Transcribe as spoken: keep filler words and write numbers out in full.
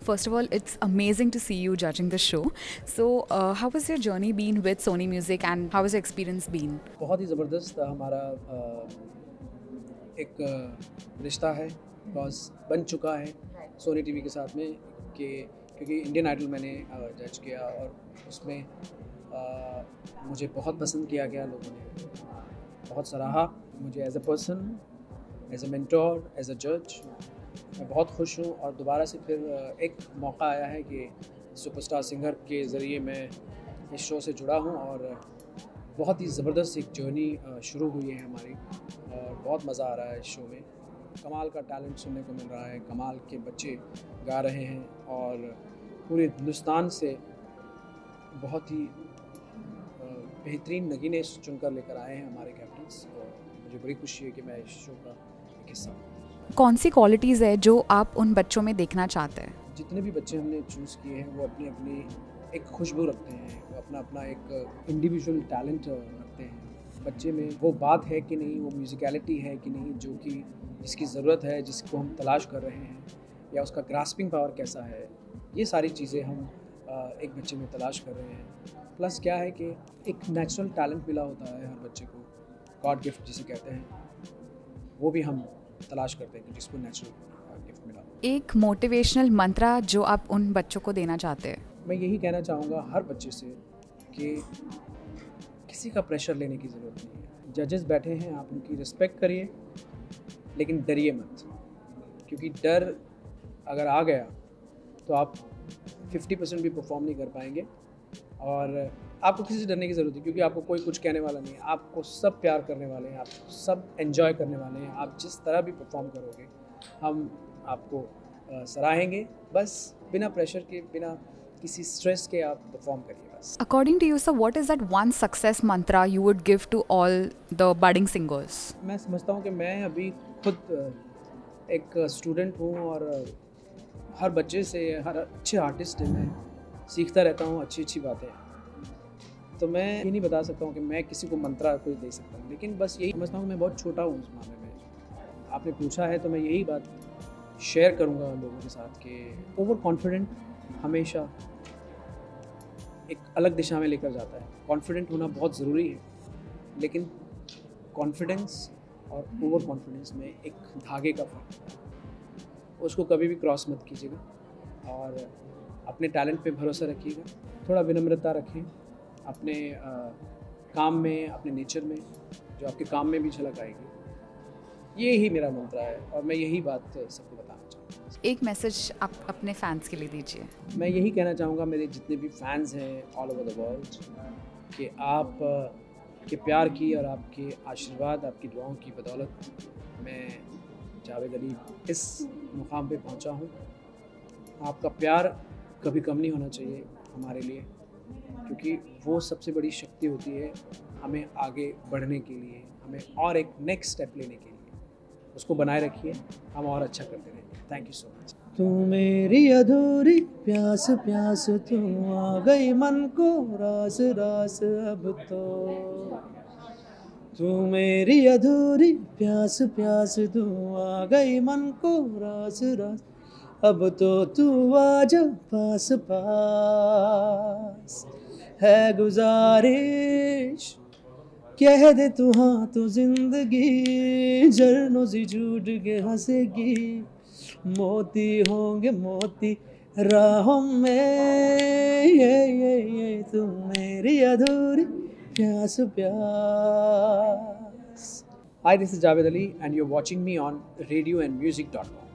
First of all, it's amazing to see you judging the show. So, uh, how has your journey been with Sony Music and how has your experience been? बहुत ही ज़बरदस्त हमारा एक रिश्ता है, because बन चुका है Sony TV के साथ में कि क्योंकि इंडियन आइडल मैंने जज किया और उसमें आ, मुझे बहुत पसंद किया गया, लोगों ने बहुत सराहा मुझे as a person, as a mentor, as a जज। मैं बहुत खुश हूँ और दोबारा से फिर एक मौका आया है कि सुपरस्टार सिंगर के ज़रिए मैं इस शो से जुड़ा हूँ और बहुत ही ज़बरदस्त एक जर्नी शुरू हुई है हमारी और बहुत मज़ा आ रहा है इस शो में। कमाल का टैलेंट सुनने को मिल रहा है, कमाल के बच्चे गा रहे हैं और पूरे हिंदुस्तान से बहुत ही बेहतरीन नगीने चुनकर लेकर आए हैं हमारे कैप्टन्स और मुझे बड़ी खुशी है कि मैं इस शो का एक हिस्सा हूँ। कौन सी क्वालिटीज़ है जो आप उन बच्चों में देखना चाहते हैं? जितने भी बच्चे हमने चूज़ किए हैं वो अपनी अपनी एक खुशबू रखते हैं, वो अपना अपना एक इंडिविजुअल टैलेंट रखते हैं। बच्चे में वो बात है कि नहीं, वो म्यूज़िकलिटी है कि नहीं जो कि जिसकी ज़रूरत है, जिसको हम तलाश कर रहे हैं, या उसका ग्रास्पिंग पावर कैसा है, ये सारी चीज़ें हम एक बच्चे में तलाश कर रहे हैं। प्लस क्या है कि एक नेचुरल टैलेंट मिला होता है हर बच्चे को, गॉड गिफ्ट जिसे कहते हैं, वो भी हम तलाश करते हैं कि जिसको नेचुरल गिफ्ट मिला। एक मोटिवेशनल मंत्र जो आप उन बच्चों को देना चाहते हैं? मैं यही कहना चाहूँगा हर बच्चे से कि किसी का प्रेशर लेने की ज़रूरत नहीं है। जजेस बैठे हैं, आप उनकी रिस्पेक्ट करिए, लेकिन डरिए मत, क्योंकि डर अगर आ गया तो आप पचास परसेंट भी परफॉर्म नहीं कर पाएंगे और आपको किसी से डरने की ज़रूरत है क्योंकि आपको कोई कुछ कहने वाला नहीं है। आपको सब प्यार करने वाले हैं, आप सब एंजॉय करने वाले हैं। आप जिस तरह भी परफॉर्म करोगे हम आपको सराहेंगे, बस बिना प्रेशर के, बिना किसी स्ट्रेस के आप परफॉर्म करिए बस। According to you, sir, what is that one success mantra you would give to all the budding singers? मैं समझता हूँ कि मैं अभी खुद एक स्टूडेंट हूँ और हर बच्चे से, हर अच्छे आर्टिस्ट से मैं सीखता रहता हूँ अच्छी अच्छी बातें। तो मैं ये नहीं बता सकता हूँ कि मैं किसी को मंत्रा कोई दे सकता हूँ, लेकिन बस यही समझता हूँ कि मैं बहुत छोटा हूँ उस मामले में। आपने पूछा है तो मैं यही बात शेयर करूँगा लोगों के साथ कि ओवर कॉन्फिडेंट हमेशा एक अलग दिशा में लेकर जाता है। कॉन्फिडेंट होना बहुत ज़रूरी है, लेकिन कॉन्फिडेंस और ओवर कॉन्फिडेंस में एक धागे का फर्क है, उसको कभी भी क्रॉस मत कीजिएगा और अपने टैलेंट पे भरोसा रखिएगा। थोड़ा विनम्रता रखें अपने आ, काम में, अपने नेचर में, जो आपके काम में भी झलक आएगी। ये ही मेरा मंत्र है और मैं यही बात सबको बताना चाहूँगा। एक मैसेज आप अपने फैंस के लिए दीजिए। मैं यही कहना चाहूँगा मेरे जितने भी फैंस हैं ऑल ओवर द वर्ल्ड कि आप के प्यार की और आपके आशीर्वाद, आपकी दुआओं की बदौलत मैं जावेद अली इस मुकाम पे पहुँचा हूँ। आपका प्यार कभी कम नहीं होना चाहिए हमारे लिए, क्योंकि वो सबसे बड़ी शक्ति होती है हमें आगे बढ़ने के लिए, हमें और एक नेक्स्ट स्टेप लेने के लिए। उसको बनाए रखिए, हम और अच्छा करते रहेंगे। Thank you so much. तू मेरी अधूरी प्यास प्यास, तू आ गई मन को रास रास अब तो। तू मेरी अधूरी प्यास प्यास, तू आ गई मन को रास रास अब तो। तू आजा पास पास, है गुजारिश कह दे तू हाँ तो जिंदगी झरनों से झूठ के हंसेगी। मोती होंगे मोती राहों में, ये ये ये तू मेरी अधूरी प्यास प्यास। Hi, this is Javed Ali and you're watching me on radio and music dot com.